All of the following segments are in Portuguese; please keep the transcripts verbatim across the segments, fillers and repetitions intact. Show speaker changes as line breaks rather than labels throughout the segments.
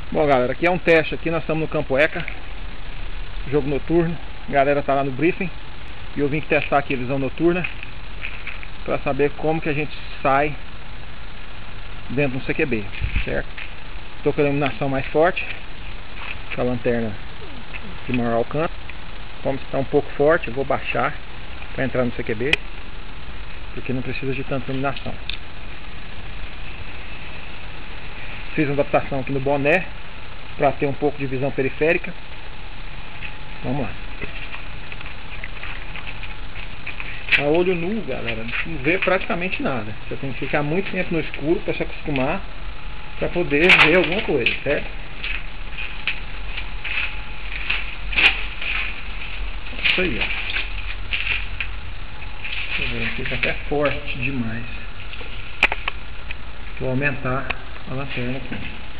Bom, galera, aqui é um teste. Aqui nós estamos no Campo ECA, jogo noturno. A galera tá lá no briefing e eu vim testar aqui a visão noturna para saber como que a gente sai dentro do C Q B, certo? Estou com a iluminação mais forte, com a lanterna de maior alcance. Como está um pouco forte, eu vou baixar para entrar no C Q B, porque não precisa de tanta iluminação. Fiz uma adaptação aqui no boné para ter um pouco de visão periférica. Vamos lá. A olho nu, galera, não vê praticamente nada. Você tem que ficar muito tempo no escuro para se acostumar, para poder ver alguma coisa, certo? Isso aí, ó. Deixa eu ver, fica até forte demais. Vou aumentar a lanterna aqui.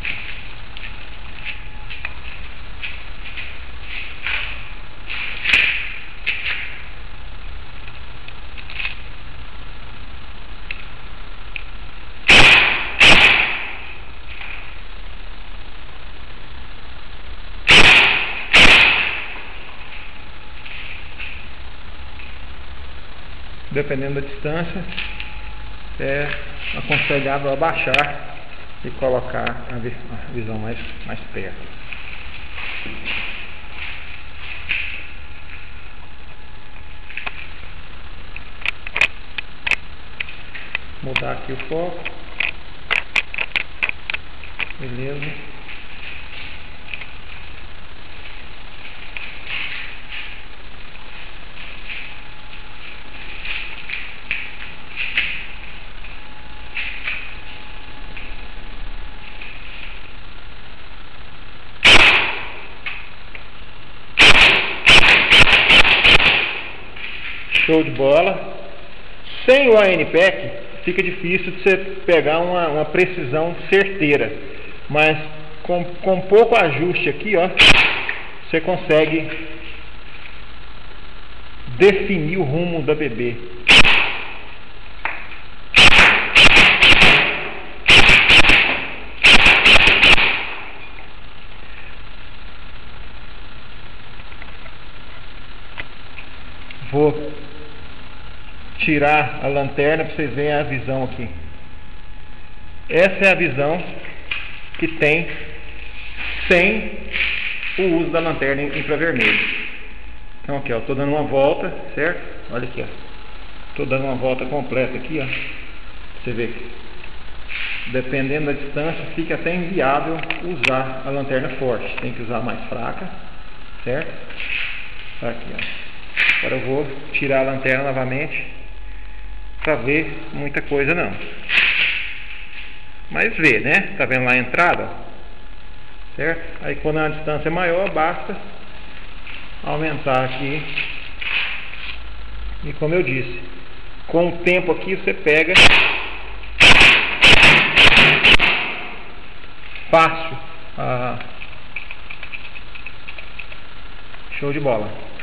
Dependendo da distância, é aconselhável abaixar e colocar a, vi a visão mais, mais perto. Mudar aqui o foco. Beleza. Show de bola. Sem o A N Pack fica difícil de você pegar uma, uma precisão certeira, mas com, com pouco ajuste aqui, ó, você consegue definir o rumo da bebê. Vou tirar a lanterna para vocês verem a visão aqui. Essa é a visão que tem sem o uso da lanterna infravermelho. Então aqui, ó, estou dando uma volta, certo? Olha aqui, ó, estou dando uma volta completa aqui, ó. Você vê que, dependendo da distância, fica até inviável usar a lanterna forte. Tem que usar a mais fraca, certo? Aqui, ó. Agora eu vou tirar a lanterna novamente para ver muita coisa não. Mas vê, né? Tá vendo lá a entrada? Certo? Aí quando a distância é maior, basta aumentar aqui. E como eu disse, com o tempo aqui você pega fácil. Ah, show de bola.